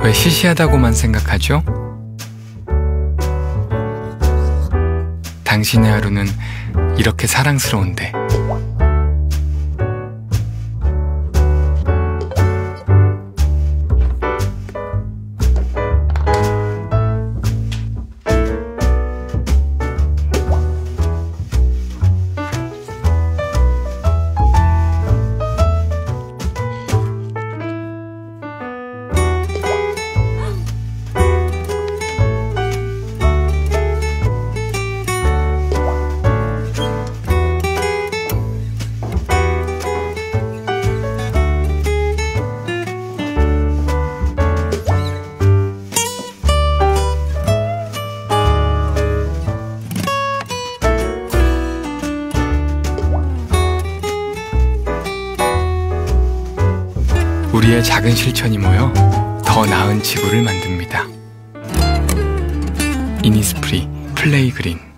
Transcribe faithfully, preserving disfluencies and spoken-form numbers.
왜 시시하다고만 생각하죠? 당신의 하루는 이렇게 사랑스러운데. 우리의 작은 실천이 모여 더 나은 지구를 만듭니다. 이니스프리 플레이 그린.